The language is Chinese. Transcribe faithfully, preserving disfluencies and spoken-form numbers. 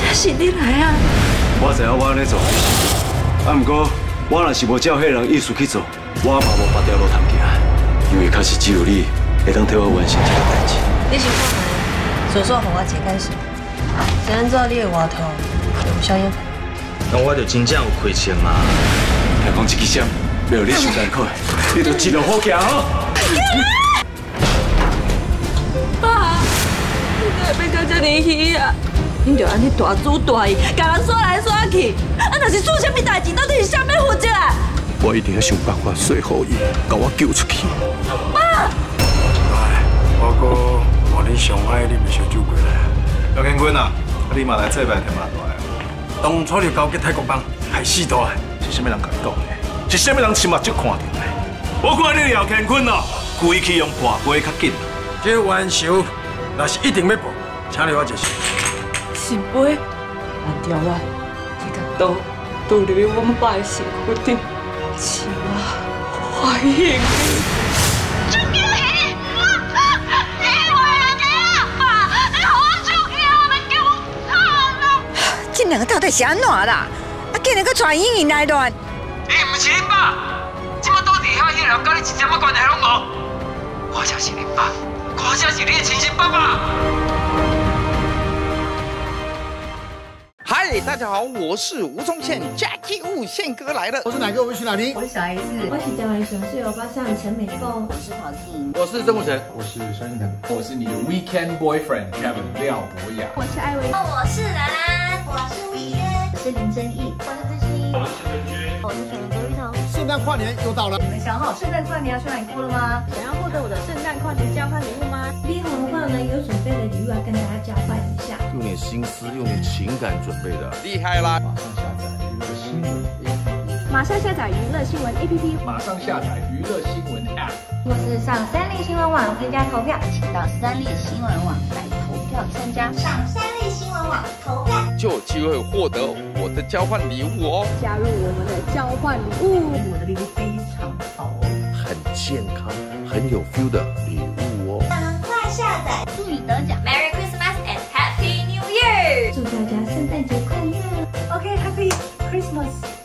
是你来啊！ 我知影我安尼做，啊，不过我若是无照迄人意思去做，我嘛无别条路通行，因为确实只有你会当替我完成这个代志。 你是看来，所说和我一干事，怎样做你的外头有效应？ 那我就真正有亏钱嘛。 听讲这支针没有你想艰苦，你就尽量好行吼。 爸，你怎会变到这么虚啊？你就安尼大主大意，甲人耍来耍去，啊，若是出什么代志，到底是谁要负责啊？ 我一定要想办法说服伊，把我救出去。 爸， 哎，我哥换你上海你咪烧酒过来。 廖建军啊，你嘛来这边添嘛大个。 当初你交给泰国帮害死大个， 是啥物人甲你讲的？是啥物人亲目睭看到的？我看你廖建军哦，规气用跋杯较紧。 这冤仇若是一定要报，请你我一声。 是杯，难掉我，这个刀倒入去我们爸的身躯顶，是我怀孕。 出叫戏！你为了你阿爸，你好出去啊！你叫我惨啊！ 这两个到底是安怎啦？啊，竟然搁传英语来乱！ 你唔是恁爸，即马倒伫遐迄人，甲你一点仔关系拢无。我才是恁爸，我才是你的亲生爸爸。 嗨，大家好，我是吴宗宪 ，Jackie Wu 宪哥来了。 我是哪个？我是哪里？ 我是小 S， 我是台湾熊市欧巴桑陈美凤，我是陶婷， 我是曾武成， 我是萧敬腾，我是你的 Weekend Boyfriend Kevin 廖博雅， 我是艾薇， 我是兰兰，我是魏轩， 我是林真义，我是志熙， 我是陈君，我是小刘玉彤。 圣诞跨年又到了， 你们想好圣诞跨年要去哪里过了吗？想要获得我的圣诞跨年交换礼物吗？立红的话呢，有准备的礼物要跟大家交换一下， 用点心思，用点情感准备的， 厉害啦！ 马上下载娱乐新闻 A P P， 马上下载娱乐新闻 A P P， 马上下载娱乐新闻 App， 或是上三立新闻网添加投票，请到三立新闻网来投票参加。 上三立新闻网投票， 就有机会获得我的交换礼物哦！ 加入我们的交换礼物， 我的礼物非常好哦， 很健康、很有 feel 的礼物哦！ 赶快下载，祝你得奖 ！Merry Christmas and Happy New Year！ 祝大家圣诞节快乐 ！OK，Happy Christmas！